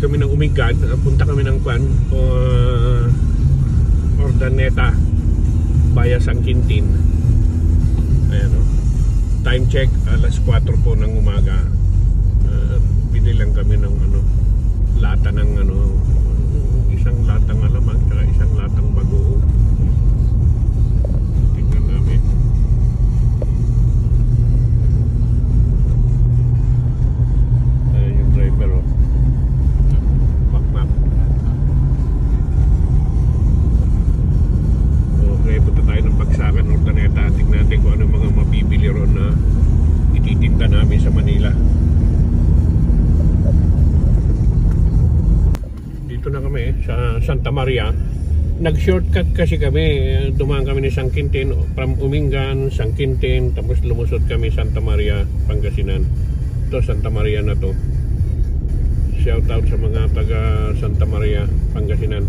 kami ng Umigad, punta kami ng Urdaneta via San Quintin. Ayan o. Time check, alas 4 po ng umaga. Bili lang kami ng lata ng isang latang alamang tsaka isang latang bagoong. Tingnan namin. Ayan yung driver o. Map. Okay, punta tayo ng Bagsakan, Urdaneta. Tingnan natin kung ano mga mabibili ron na ititinda namin sa Manila. Dito na kami sa Santa Maria. Nag-shortcut kasi kami. Dumaan kami ni San Quintin, from Umingan, San Quintin, tapos lumusot kami Santa Maria, Pangasinan. Ito, Santa Maria na to. Shout out sa mga taga Santa Maria, Pangasinan.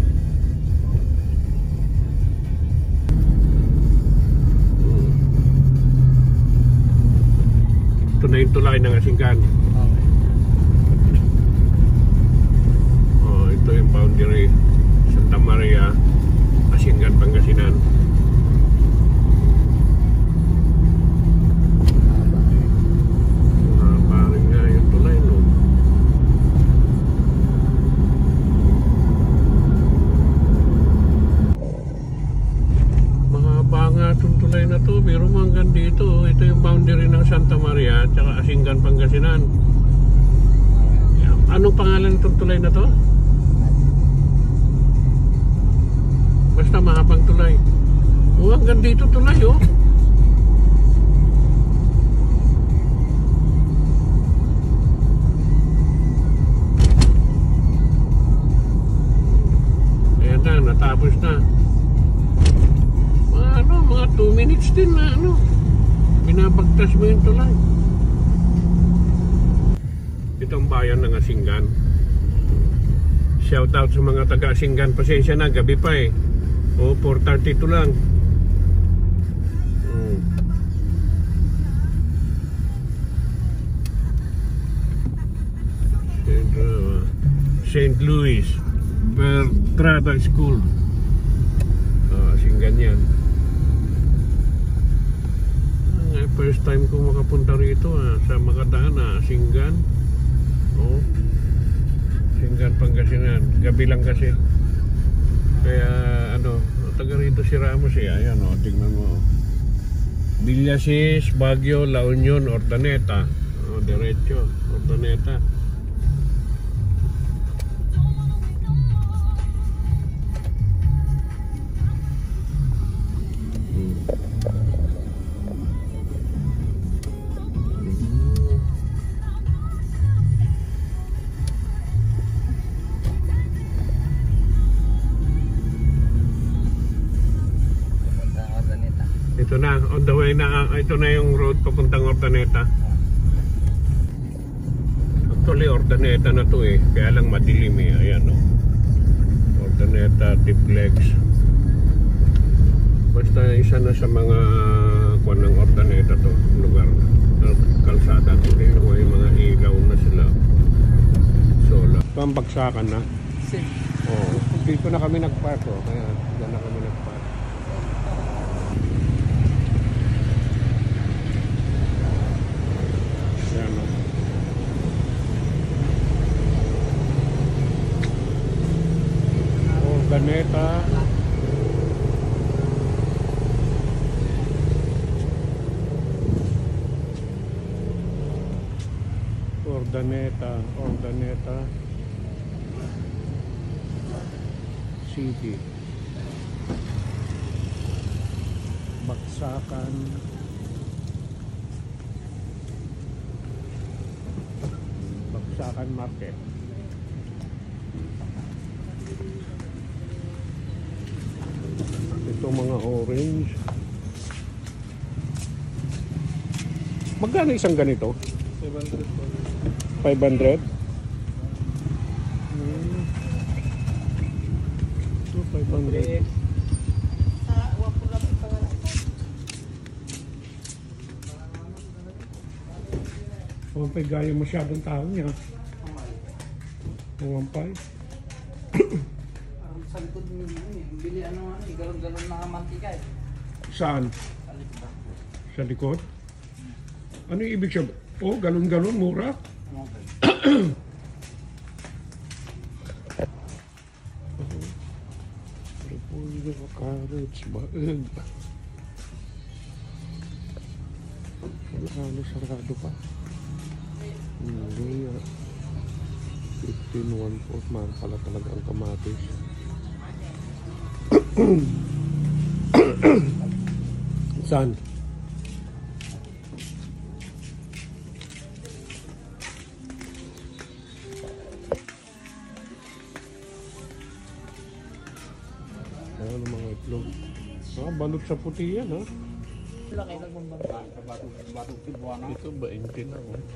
Ito na yung tulay ng Asinggan. Ito yung boundary, Santa Maria, Asinggan, Pangasinan. Parang nga yung tulay, no? Mahaba nga itong tulay na to, pero hanggang dito. Ito yung boundary ng Santa Maria at Asinggan, Pangasinan. Anong pangalan itong tulay na to? Basta mahabang tulay. Hanggang dito tulay, oh. Ayan na, natapos na. Mga 2 minutes din na binabagtas mo yung tulay. Itong bayan ng Asinggan. Shout out sa mga taga Asinggan. Pasensya na, gabi pa eh. 4:32 lang. St. Louis Bertrada School. Asinggan yan. First time ko makapunta rito sa Makadaan, Asinggan. Asinggan, Pangasinan. Gabi lang kasi. Kaya taga rito si Ramos ayan tingnan mo. Villasis, Baguio, La Union, Urdaneta. Diretso, Urdaneta. Ito na, on the way na, ito na yung road papuntang Urdaneta. Actually, Urdaneta na to eh, kaya lang madilim eh, ayan o. Urdaneta, Tiplex. Basta isa na sa mga kuwan ng Urdaneta to, lugar, kalsada. Tingnan mo yung mga ilaw na sila. Sola. Pambagsakan na. Dito na kami nagpark kaya dyan na kami nagpark. Urdaneta. Urdaneta City. Bagsakan. Bagsakan Market. Ito mga orange. Magkano isang ganito? 500? 500? Ito 500. Huwag pa gaya masyadong tao niya. 1.5. Parang sa likod mo bili galon-galon na mantika eh. Saan? Sa likod. Sa likod? Ano yung ibig sabihin? Oh, galon-galon, mura. Okay. Repolyo, carrots, baeg. Ano, sarado pa. Hindi. 15, 1/4. Mahal pala talaga ang kamatis. Saan? Ayan ang mga itlog. Balot sa puti yan, ha? Laki nagbababa. Batong Cebuano. Ito ba, 20 lang, oh.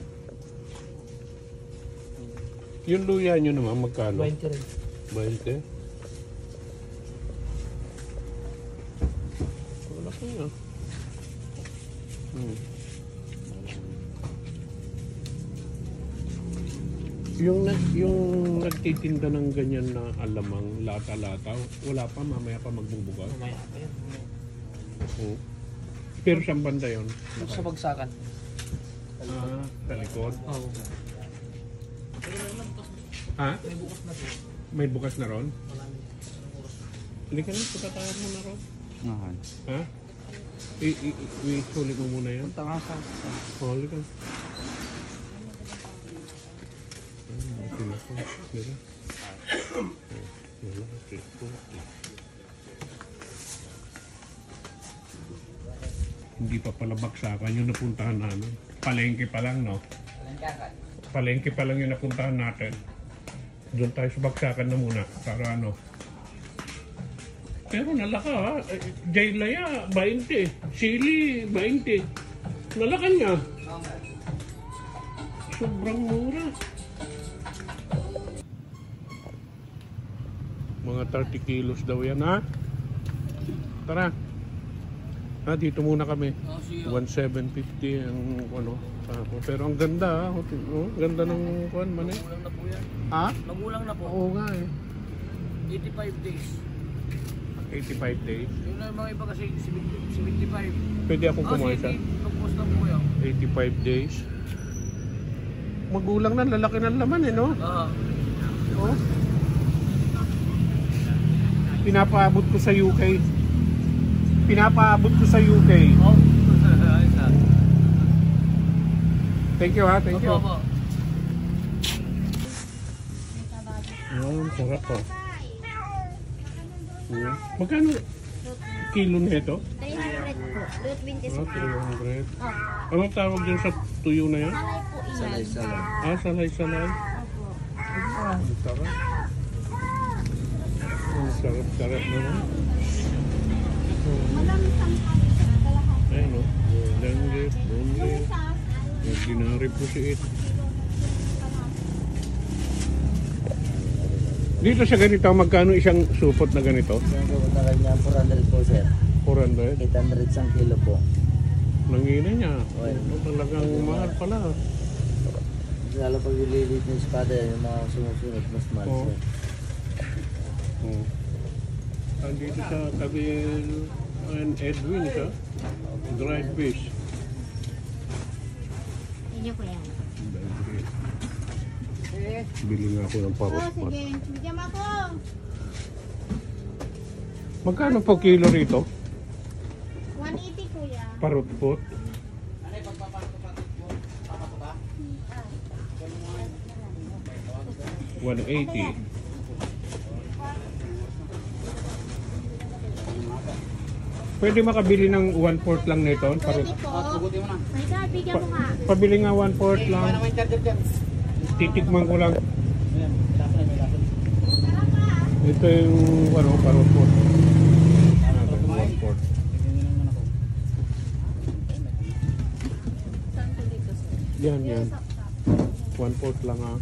Yung luya nyo naman, magkano? 20 rin. 20? Wala ko yan. Yung nagtitinda ng ganyan na alamang lata-lata, wala pa, mamaya pa magbubukas. Mamaya pa yun. Pero saan banda yun? Doon sa bagsakan. Sa likod? Oo. Ha? May bukas na po. May bukas na ron? Marami. Halika na, pagkatawag mo na ron. Nahan. Ha? I-sulit mo muna yan. Punta nga sa... Halika. Hindi pa pala baksakan yung napuntahan namin. Palengke pa lang, no? Palengke pa lang yung napuntahan natin. Doon tayo sa baksakan na muna para ano. Pero nalaka, ha? Jaylaya 20, Sili 20. Nalakan niya. Sobrang mura. Mga 30 kilos daw yan, ha? Tara. Dito muna kami. 1,750 ang ano. Pero ang ganda, ha? Oh, ganda ng kuan man eh. Nagulang na po yan. Ha? Nagulang na po. Oo nga eh. 85 days. 85 days. Yung mga iba kasi 75. Pwede akong kumain sa Tapos na po yan. 85 days. Magulang na, lalaki ng laman eh, no? Oh. Pinapaabot ko sa UK. Pinapaabot ko sa UK. Oh. Thank you, ha? Thank you. Opo. Sarap po. Magkano kilo nito? 300 po. Root bean is 300. Opo. Anong tawag din sa tuyo na yan? Salay po iyan. Salay-salay. Opo. Ang sarap. Ang sarap-sarap naman. Malamit ang kami sa kalahati. Ayun o. Langgit, boneless. Ordinary po si it. Dito sa ganito, magkano isang supot na ganito? Yung gawin na kanya 400 po sir. 400? 800 isang kilo po. Nangina niya. Okay. Talagang mahal pala. Lalo pag ililit ng espada, yung mga sumusunod, mas mahal Oo. sir. Andito sa Kabil and Edwin siya. Dried fish. Hindi po yan. Bili nga ako ng Oh, parot. sige. Bigyan mo ako. Magkano po kilo rito? 180 kuya. Parot pot? Ano yung pagpapasok pa? Papa ko ba? 180. Pwede makabili ng 1/4 lang nito? Pwede Parot. po. Sugutin mo na. May sir, bigyan mo nga. Pabili nga 1/4 lang. Ano may charger dyan? Titikman ko lang. Ayan, may lason. Ito yung parot pot. 1/4. Tignan nyo naman ako. Yan. 1/4 lang ha.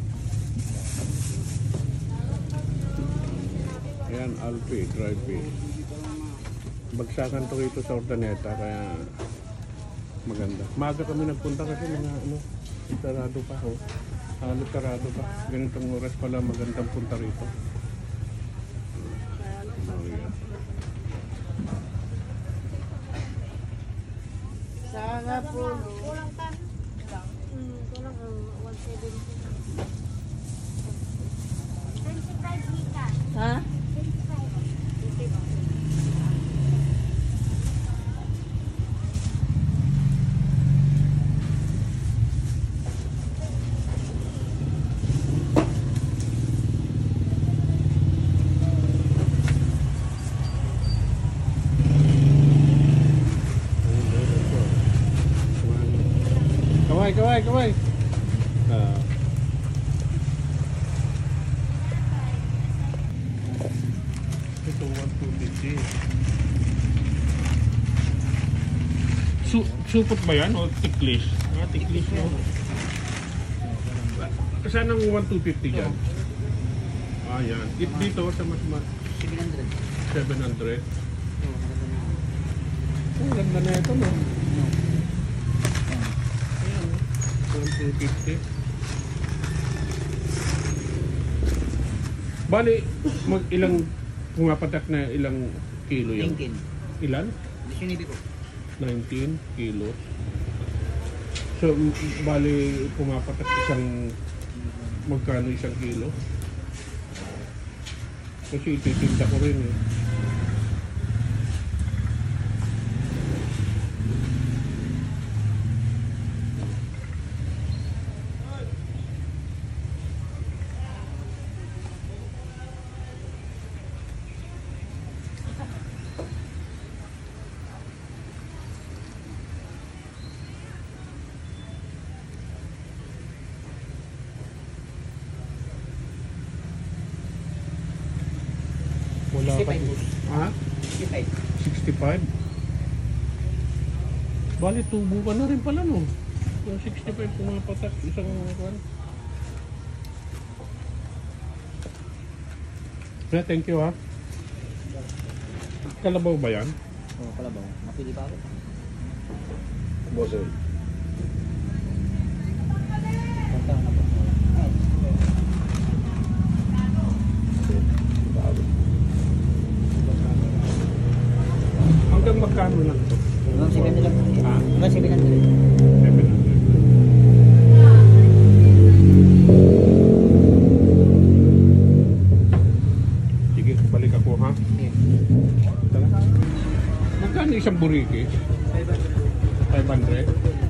Ayan, Alpi, dry fish. Bagsakan to rito sa Ordaneta, kaya maganda. Maaga kami nagpunta kasi mga sarado pa ho. Halos sarado ba? Ganitong oras pala magandang punta rito. Oh, yeah. Sana po. Kulang tan. Kulang 170. 25 hika. Ha? 25. Kaway. Ito 150. Supot ba yan o tiklis? Tiklis no? Saan ang 1,250 dyan? Yan. Dito sa mas 700. 700. Ang ganda na ito no? Ayan. 1,250. Bali, ilang pumapatak na ilang kilo yan? 19. Ilan? Sinibig ko. 19 kilos. So, bali pumapatak magkano isang kilo? Kasi ititinda ko rin eh. Wala pa. 65. Ha? 65. 65? Bali, tubo ka na rin pala no. Yung 65 pumapatak isang kwan. Thank you ha. Kalabaw ba yan? Oo, kalabaw. Mapili pa ako. Boss. Punta na po. Hanggang magkano lang ito? Hanggang 7 lang. Ha? Hanggang 700. 700. Sige, balik ako ha. Tara. Magkano isang buriki? 500?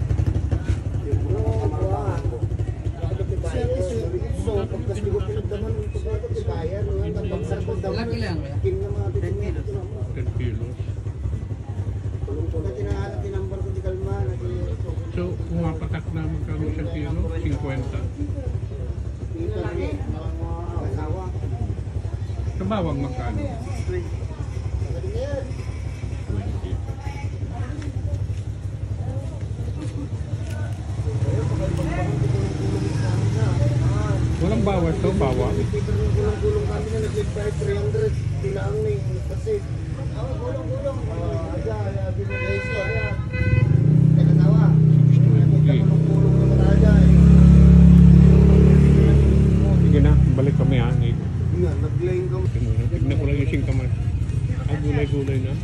Laki lang. 10 kilos. 10 kilos. So, pumapatak na magkano isang kilo? 50. Sa bawang magkano? 20. Walang bawas to, bawang. Gulong kami na nag-5 300 bilang ni kasi gulong aja binigay siya ya katawa gulong naman aja Sige na, balik kami ha. nag-lane kami Tignan ko lang yung singkamas. Gulay-gulay na.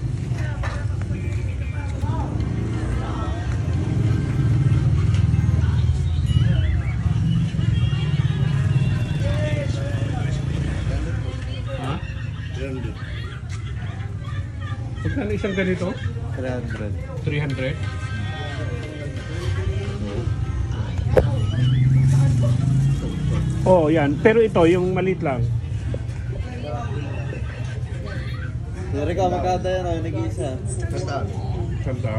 Ha? 300. Magkano isang ganito? 300. 300? Oh, yan. Pero ito, yung maliit lang. Pero ikaw magkata yan, oh, nag-iisa. Ganda.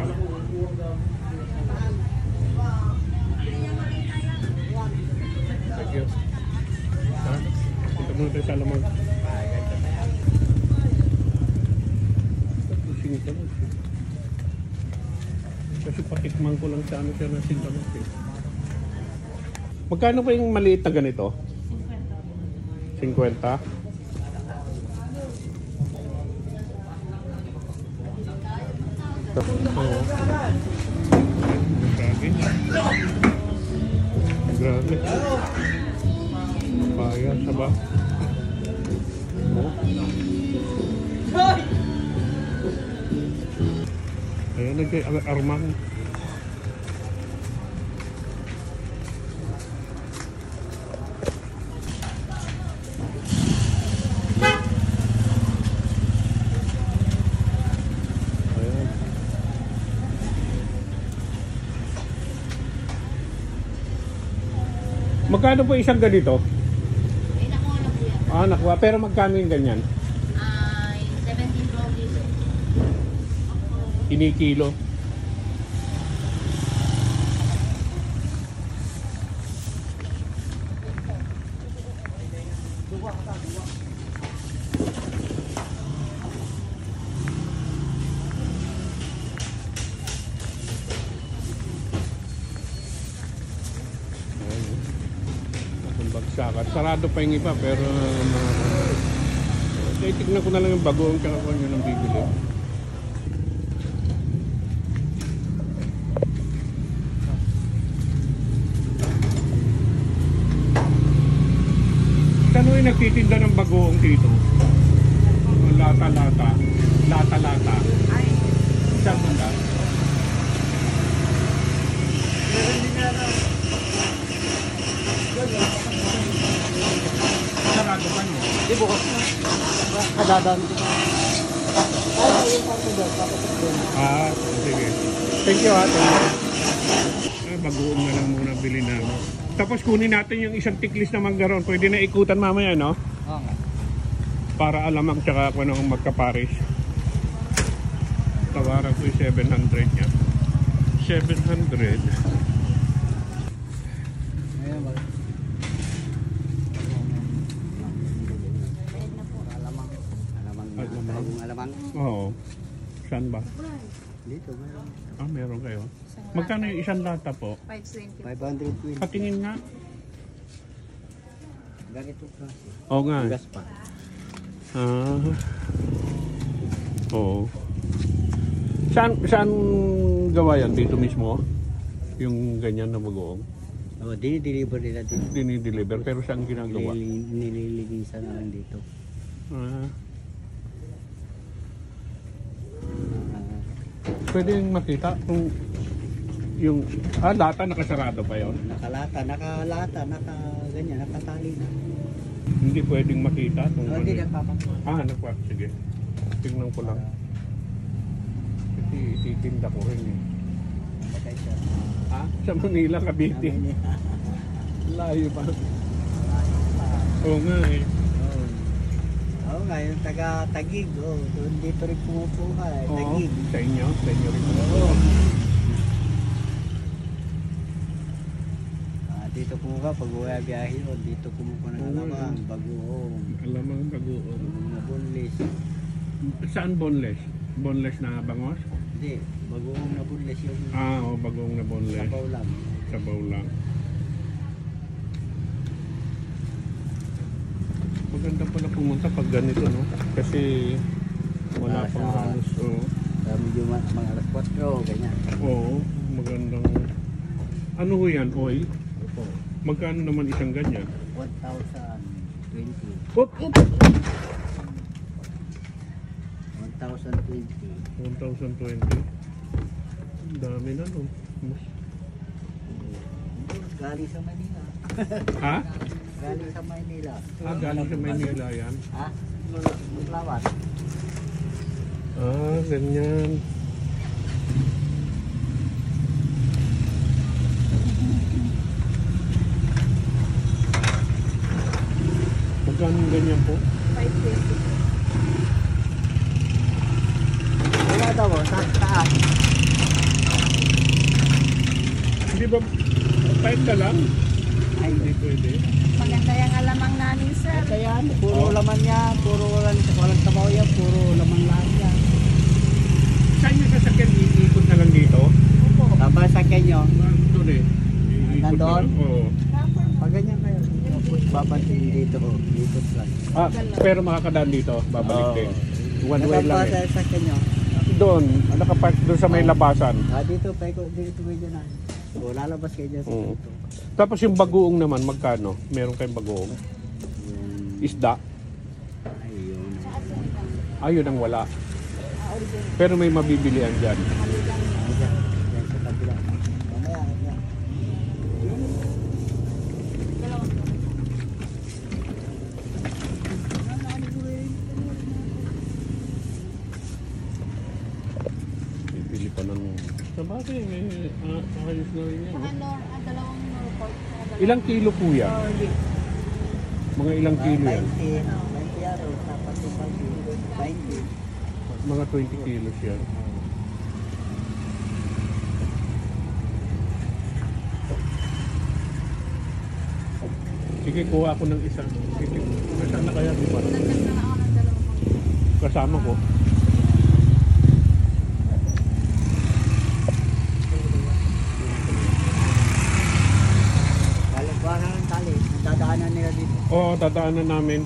Thank you. Ha? Ito muna tayo sa lamang. Singkamas eh. Kasi patikman ko lang sa ano siya ng singkamas eh. Magkano pa yung maliit na ganito? 50? Oo. Ang Grabe. Papaya, saba. Ayan, nag-armang. Ayan. Magkano po isang ganito? Ay, nakuha na po yan. Ah, nakuha. Pero magkano yung ganyan? Ay, 17 rollies. Kinikilo. Bagsakan. Sarado pa yung iba pero tignan ko na lang yung bagoong tsaka kung ano nang bibili. Saan yung nagtitinda ng bagoong dito? Lata-lata. Lata-lata. Ay, Saan banda? Meron din na Sarado pa no? Di bukas na. Kadadaan ko. Ay, yung parte doon. Papatok doon. Ah, sige. Thank you ha. Bagoong na lang muna bili namin. Tapos kunin natin yung isang tiklis na manggaron. Pwede na ikutan mamaya, no? Oo nga. Para alamang tsaka kung anong magkaparis. Tawaran ko yung 700 niya. 700. Ayan ba? Alamang. Alamang. Oo. Saan ba? Dito, meron. Ah, meron kayo. Magkano yung isang lata po? 520. Patingin nga. Ganito ka. Oo nga. Gas pa. Ah. Oo. Saan gawa yan? Dito mismo? Yung ganyan na bagoong? Oh, dinideliver nila dito. Dinideliver. Pero saan ginagawa? Nililigisan na lang dito. Ah. Pwede yung makita kung yung lata nakasarado pa yon. Nakalata, ganyan, nakatali na. Hindi pwedeng makita kung Oh, hindi nagpapagawa. nagpa. Sige. Tingnan ko lang. Kasi ititinda ko rin eh. Patay siya. Sa Manila, Cavite. Layo pa. Oo nga eh. Oo nga, yung taga-Tagig. Oh, doon dito rin pumupuha. Oo, Tagig. sa inyo rin. Oo. Dito kumuha pag uwi biyahe o dito kumuha ng alamang, bagoong, Alamang bagoong. boneless. Saan boneless? Boneless na bangos? Hindi, bagoong na boneless yung Bagoong na boneless. sabaw lang. Sabaw lang. Maganda pala pumunta pag ganito, no? Kasi wala pang halos. Medyo mga alas 4, ganyan. Oo, magandang. Ano ho yan? Oil? Opo, Magkano naman isang ganyan? 1,020. Oop! 1,020. 1,020. Ang dami na, no? Galing sa Manila. Ha? Galing sa Manila. Galing sa Maynila yan. Ha? Maglawan. Ganyan. Magkano ganyan po? 520. Wala daw, sa taas. Hindi ba? Kahit ka lang? Ay, Hindi pwede. Maganda yung alamang namin, sir. kaya puro laman yan, puro walang tabaw yan, puro laman lahat yan. Saan yung sasakyan? Iikot na lang dito? Tapos sa kanyo, Doon eh. Iikot na Nandun? lang. Oo. pag ganyan kayo, babantin dito, dito lang. Pero makakadaan dito, babalik din. One way lang eh. Sa kanyo. Doon, nakapark doon sa may labasan. Dito, dito medyo na. So, lalabas kayo dyan sa Oo. dito. Tapos yung bagoong naman, magkano? Meron kayong bagoong? Yung... Isda? Ayun. Ayun ang wala. Pero may mabibilian dyan. Yan sa kabila. Mamaya, yan. Bibili pa ng... Sabagay, ayos na rin yan. Dalawang Norfolk. Ilang kilo po yan? Mga ilang kilo yan? 20 araw, dapat yung 20. Mga 20 kilos yan. Sige, kuha ako ng isa. Sige, kasama na kaya, di ba? Nagdag na ako ng dalawang. Kasama ko. Kalagwa na ng tali. Dadaanan nila dito. Oo, dadaanan namin.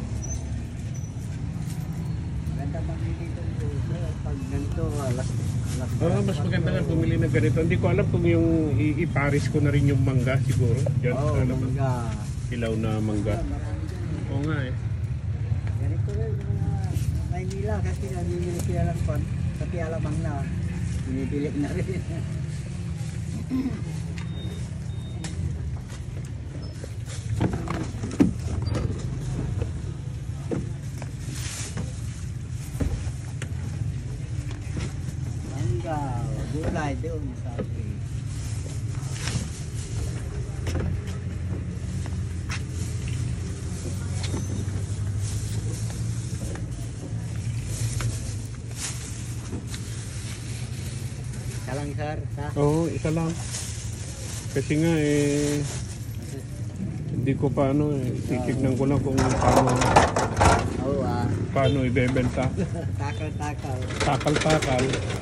Ganda pa dito. Pag ganito, alas. Mas maganda nga bumili ng ganito. Hindi ko alam kung yung iparis ko na rin yung mangga siguro. Diyan, Oo, alam mo, mangga. ilaw na mangga. Marami dyan. Oo nga eh. Ganito rin yung mga Maynila kasi namimili sila lang pan. Kasi alamang na. Binibili na rin. Mangga, gulay doon sa akin. Kalang sir, ha? Oo, isa lang. Kasi nga eh, hindi ko paano eh. Titignan ko lang kung Oo paano ibebenta. Takal-takal. Takal-takal.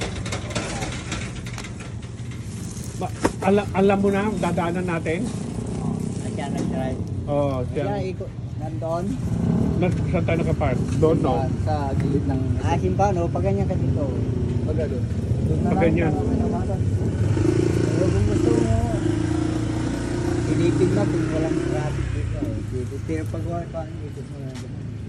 Alam mo na, dadaanan natin? Ayan, nag-drive. Oo, Kaya siya. ikot, nandun. Saan tayo nakapark? Doon, no? Sa gilid ng... simba, no? Pag ganyan ka dito. Pag gano'n. Pag ganyan. Pero kung gusto mo, pinipig na kung walang traffic dito. Pero pag wala pa, ikot mo na naman.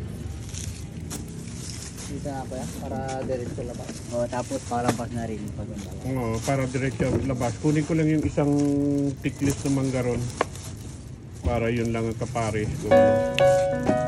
Dito na ako yan, para diretso labas. Oo, tapos palabas na rin pag labas. Oo, para diretso labas. Kunin ko lang yung isang tiklis na manggaron. Para yun lang ang kapares ko.